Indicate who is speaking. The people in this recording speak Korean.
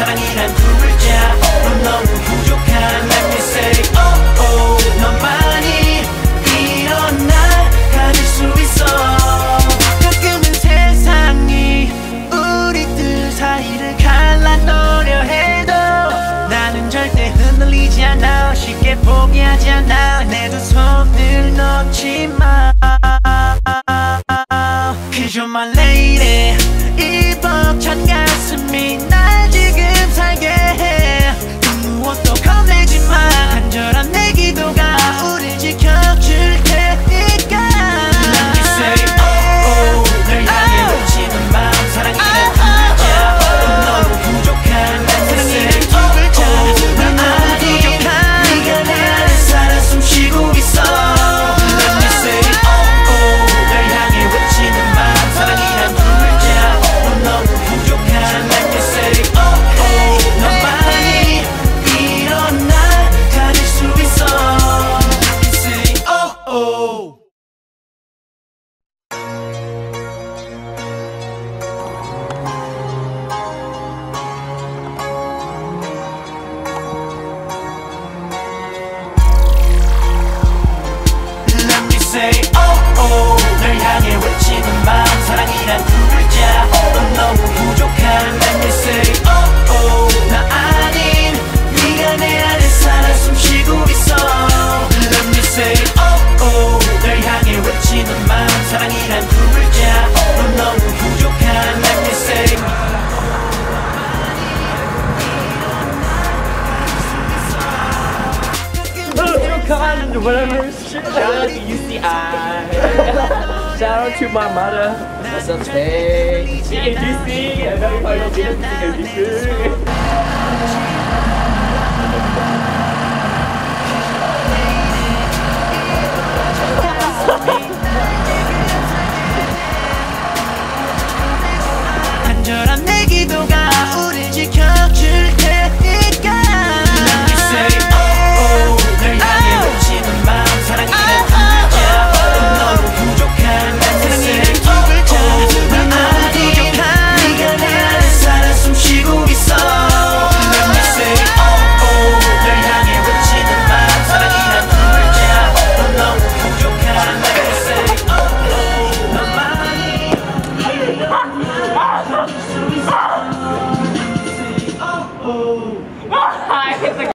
Speaker 1: 사랑이란 두 글자 넌 너무 부족한 Let me say oh oh 너만이 이런 날 가질 수 있어 가끔은 세상이 우리들 사이를 갈라놓으려 해도 나는 절대 흔들리지 않아 쉽게 포기하지 않아 내 두 손을 놓지 마 Cause you're my lady 이 벅찬 가슴이 날 지금 살게 해 그 무엇도 겁내지 마 간절한 내 기도가 우릴 지켜줄 테니까 Let me say oh oh 널 향해 외치는 마음 사랑이란 두 글자 넌 너무 부족한 사랑이란 두 글자 넌 너무 부족한 네가 내 안에 살아 숨쉬고 있어 Let me say oh oh 널 향해 외치는 마음 사랑이란 두 글자 넌 너무 부족한 Let me say oh oh 너만이 이런 날 가질 수 있어 Say oh oh Let me say oh oh 널 향해 외치는 마음 사랑이란 두 글자 넌 너무 부족한 Let me say oh oh 나 아닌 네가 내 안에 살아 숨쉬고 있어 Let me say oh oh 널 향해 외치는 마음 사랑이란 두 글자 넌 너무 부족한 Let me say
Speaker 2: Whatever shit. Shout out to UCI. Shout out to my mother. What's up, Tay? AGC. I know you probably don't get
Speaker 1: 간절한 내 기도가 우릴 지켜줄 테니까 Let me say oh oh 널 향해 외치는 마음 사랑이란 두 글자 넌 너무 부족한 사랑이란 두 글자 넌 너무 부족한 네가 내 안에 살아 숨쉬고 있어 Let me say oh oh 널 향해 외치는 마음 사랑이란 두 글자 넌 너무 부족한 Let me say oh oh 너만이 이런 날 가질 수 있어